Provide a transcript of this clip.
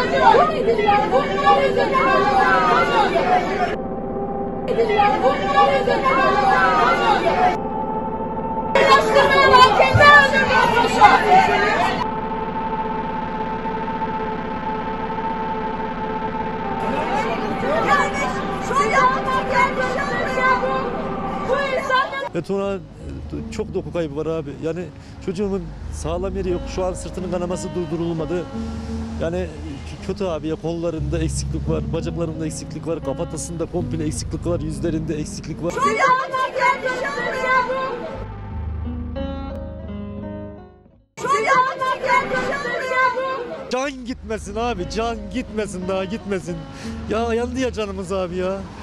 Betona çok doku kaybı var abi. Yani çocuğumun sağlam yeri yok. Şu an sırtının kanaması durdurulmadı. Yani kötü abi ya, kollarında eksiklik var, bacaklarında eksiklik var, kafatasında komple eksiklik var, yüzlerinde eksiklik var. Can gitmesin abi, can gitmesin, daha gitmesin. Ya yandı ya canımız abi ya.